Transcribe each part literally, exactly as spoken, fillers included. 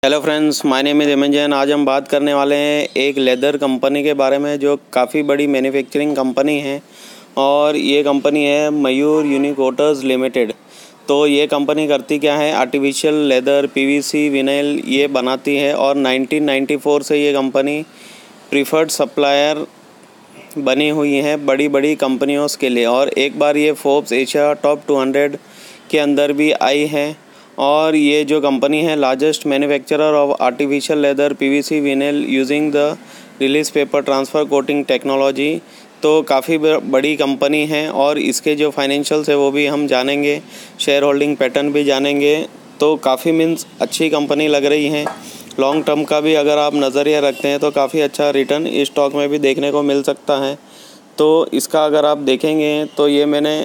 Hello friends, my name is Hemant Jain. आज हम बात करने वाले हैं एक लेदर कंपनी के बारे में जो काफ़ी बड़ी मैन्युफैक्चरिंग कंपनी है और ये कंपनी है मयूर यूनिकोटर्स लिमिटेड। तो ये कंपनी करती क्या है, आर्टिफिशियल लेदर, पीवीसी, विनाइल ये बनाती है और नाइनटीन नाइंटी फोर से ये कंपनी प्रीफर्ड सप्लायर बनी हुई है बड़ी बड़ी कंपनियों के लिए। और एक बार ये Forbes Asia top two hundred के अंदर भी आई है। और ये जो कंपनी है largest manufacturer of artificial leather, PVC, vinyl using the release paper transfer coating technology. तो काफ़ी बड़ी कंपनी है और इसके जो फाइनेंशियल्स है वो भी हम जानेंगे, शेयर होल्डिंग पैटर्न भी जानेंगे। तो काफ़ी मीन्स अच्छी कंपनी लग रही है। लॉन्ग टर्म का भी अगर आप नज़रिया रखते हैं तो काफ़ी अच्छा रिटर्न इस स्टॉक में भी देखने को मिल सकता है। तो इसका अगर आप देखेंगे तो ये मैंने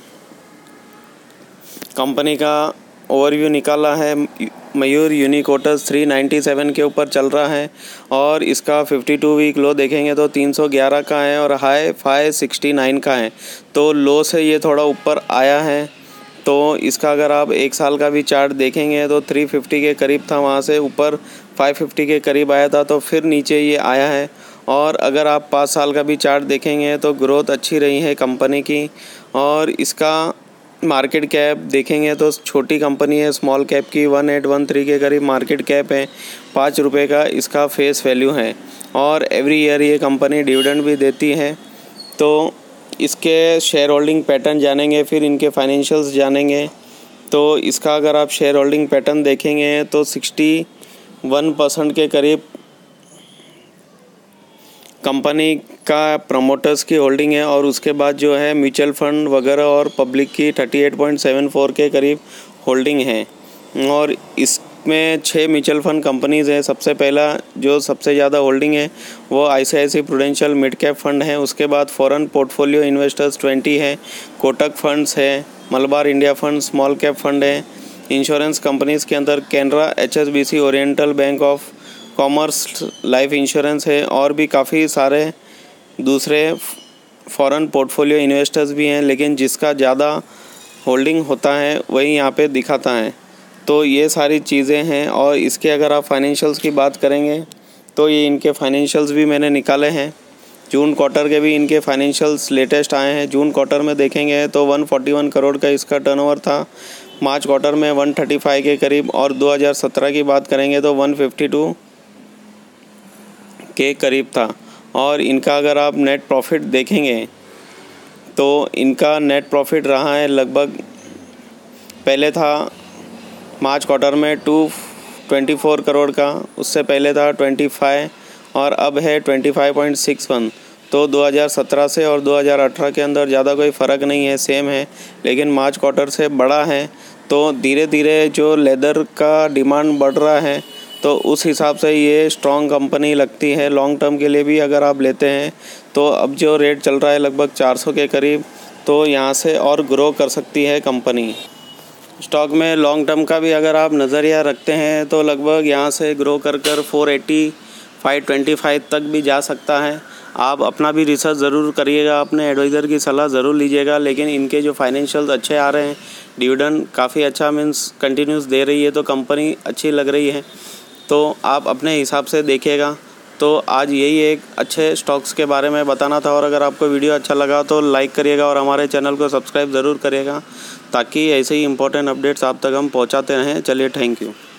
कंपनी का ओवरव्यू निकाला है। Mayur Uniquoters three ninety seven के ऊपर चल रहा है और इसका फिफ्टी टू वीक लो देखेंगे तो तीन सौ ग्यारह का है और हाई फाइव सिक्सटी नाइन का है। तो लो से ये थोड़ा ऊपर आया है। तो इसका अगर आप एक साल का भी चार्ट देखेंगे तो थ्री फिफ्टी के करीब था, वहाँ से ऊपर फाइव फिफ्टी के करीब आया था, तो फिर नीचे ये आया है। और अगर आप पाँच साल का भी चार्ट देखेंगे तो ग्रोथ अच्छी रही है कंपनी की। और इसका मार्केट कैप देखेंगे तो छोटी कंपनी है, स्मॉल कैप की, वन एट वन थ्री के करीब मार्केट कैप है, पाँच रुपये का इसका फेस वैल्यू है। और एवरी ईयर ये कंपनी डिविडेंड भी देती है। तो इसके शेयर होल्डिंग पैटर्न जानेंगे, फिर इनके फाइनेंशियल्स जानेंगे। तो इसका अगर आप शेयर होल्डिंग पैटर्न देखेंगे तो सिक्सटी वन परसेंट के करीब कंपनी का प्रमोटर्स की होल्डिंग है और उसके बाद जो है म्यूचुअल फंड वगैरह और पब्लिक की thirty eight point seven four के करीब होल्डिंग है। और इसमें छः म्यूचुअल फंड कंपनीज़ हैं। सबसे पहला जो सबसे ज़्यादा होल्डिंग है वो ICICI Prudential mid cap fund है। उसके बाद फॉरेन पोर्टफोलियो इन्वेस्टर्स ट्वेंटी है, कोटक फंड्स है, Malabar India fund small cap fund है। इंश्योरेंस कंपनीज़ के अंदर Canara, HSBC, Oriental Bank of Commerce life insurance है और भी काफ़ी सारे दूसरे फॉरेन पोर्टफोलियो इन्वेस्टर्स भी हैं, लेकिन जिसका ज़्यादा होल्डिंग होता है वही यहाँ पे दिखाता है। तो ये सारी चीज़ें हैं। और इसके अगर आप फाइनेंशियल्स की बात करेंगे तो ये इनके फाइनेंशियल्स भी मैंने निकाले हैं। जून क्वार्टर के भी इनके फाइनेंशियल्स लेटेस्ट आए हैं। जून क्वार्टर में देखेंगे तो वन फोर्टी वन करोड़ का इसका टर्नओवर था, मार्च क्वार्टर में वन थर्टी फाइव के करीब, और दो हज़ार सत्रह की बात करेंगे तो वन फिफ्टी टू के करीब था। और इनका अगर आप नेट प्रॉफिट देखेंगे तो इनका नेट प्रॉफिट रहा है लगभग, पहले था मार्च क्वार्टर में टू ट्वेंटी फोर करोड़ का, उससे पहले था ट्वेंटी फाइव और अब है twenty five point six one. तो दो हज़ार सत्रह से और दो हज़ार अठारह के अंदर ज़्यादा कोई फ़र्क नहीं है, सेम है, लेकिन मार्च क्वार्टर से बड़ा है। तो धीरे धीरे जो लेदर का डिमांड बढ़ रहा है तो उस हिसाब से ये स्ट्रॉन्ग कंपनी लगती है। लॉन्ग टर्म के लिए भी अगर आप लेते हैं तो अब जो रेट चल रहा है लगभग चार सौ के करीब, तो यहाँ से और ग्रो कर सकती है कंपनी। स्टॉक में लॉन्ग टर्म का भी अगर आप नज़रिया रखते हैं तो लगभग यहाँ से ग्रो कर कर four eighty, five twenty five तक भी जा सकता है। आप अपना भी रिसर्च ज़रूर करिएगा, अपने एडवाइज़र की सलाह ज़रूर लीजिएगा। लेकिन इनके जो फाइनेंशियल्स अच्छे आ रहे हैं, डिविडेंड काफ़ी अच्छा मीन्स कंटिन्यूस दे रही है, तो कंपनी अच्छी लग रही है। तो आप अपने हिसाब से देखिएगा। तो आज यही एक अच्छे स्टॉक्स के बारे में बताना था। और अगर आपको वीडियो अच्छा लगा तो लाइक करिएगा और हमारे चैनल को सब्सक्राइब ज़रूर करिएगा, ताकि ऐसे ही इंपॉर्टेंट अपडेट्स आप तक हम पहुंचाते रहें। चलिए, थैंक यू।